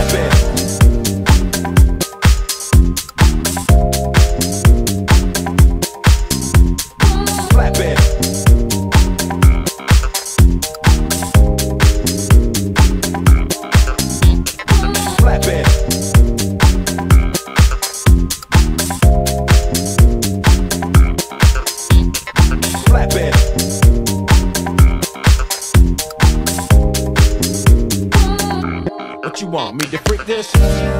What you want me to freak this?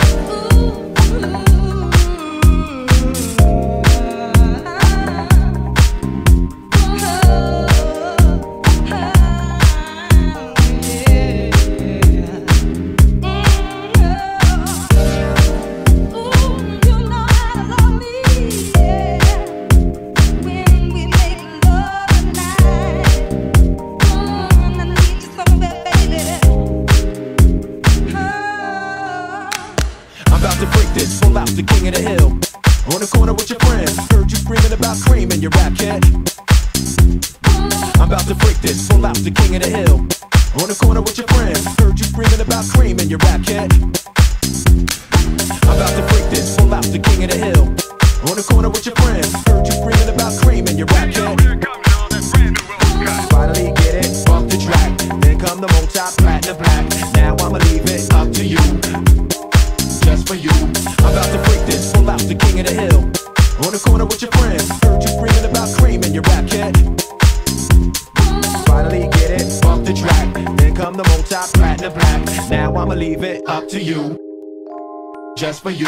To freak this, pull out the king of the hill. On the corner with your friends, heard you screaming about cream in your rap kit. I'm about to freak this, pull out the king of the hill. On the corner with your friends, heard you screaming about cream in your rap kit. I'm about to freak this, pull out the king of the hill. On the corner with your friends, heard you screaming about cream in your rap kit. Finally get it, bump the track, then come the multi-platinum black. Now I'ma leave it up to you. Just for you, I'm about to freak this, pull out the king of the hill. On the corner with your friends, heard you screaming about cream in your rap kit. Finally get it, bump the track, then come the multi-platinum black. Now I'ma leave it up to you. Just for you.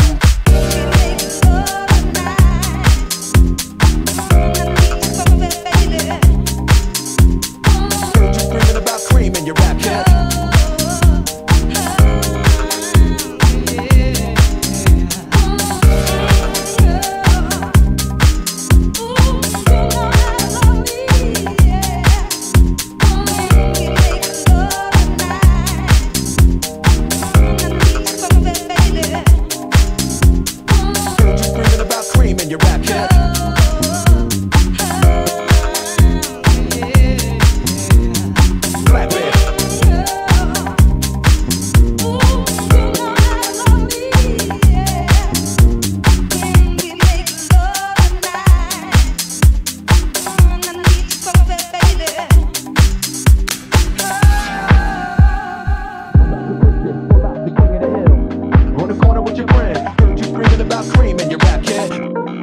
Heard you screaming about cream in your rap kit. Your rap cat. Clap it. On the corner with your friend, heard you screaming about cream in your rap cat.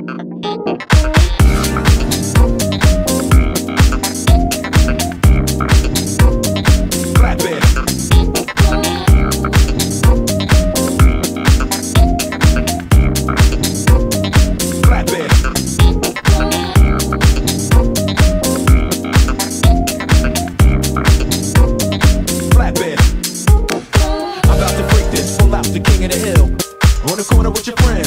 Clap it. Clap it. Clap it. I'm about to freak this, pull out the king of the hill. On the corner with your friends,